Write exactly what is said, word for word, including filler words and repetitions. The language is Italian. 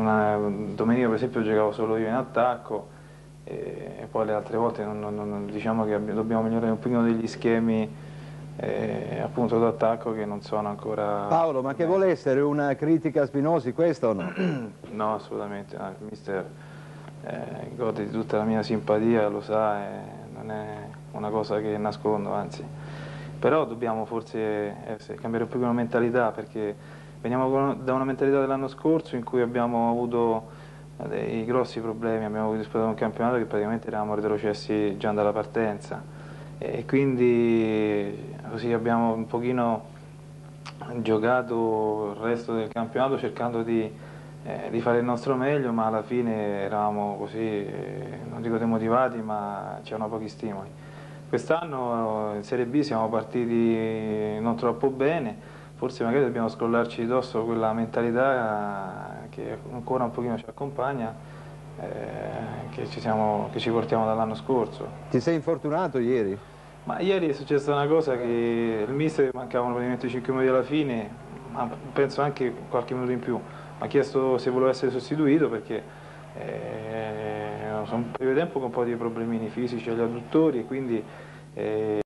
una, domenica per esempio giocavo solo io in attacco e, e poi le altre volte non, non, non, diciamo che abbiamo, dobbiamo migliorare un pochino degli schemi eh, appunto d'attacco che non sono ancora... Paolo, ma che vuole essere una critica a Spinosi, questa o no? No, assolutamente no, il mister eh, gode di tutta la mia simpatia, lo sa, e non è una cosa che nascondo, anzi. Però dobbiamo forse essere, cambiare un pochino la mentalità, perché veniamo da una mentalità dell'anno scorso in cui abbiamo avuto dei grossi problemi, abbiamo disputato un campionato che praticamente eravamo retrocessi già dalla partenza e quindi così abbiamo un pochino giocato il resto del campionato cercando di, eh, di fare il nostro meglio, ma alla fine eravamo così, eh, non dico demotivati, ma c'erano pochi stimoli. Quest'anno in Serie B siamo partiti non troppo bene, forse magari dobbiamo scrollarci di dosso quella mentalità che ancora un pochino ci accompagna, eh, che, ci siamo, che ci portiamo dall'anno scorso. Ti sei infortunato ieri? Ma ieri è successa una cosa che il mister, mancavano praticamente cinque minuti alla fine, ma penso anche qualche minuto in più, mi ha chiesto se volevo essere sostituito perché eh, sono un periodo di tempo con un po' di problemini fisici agli adduttori e quindi eh,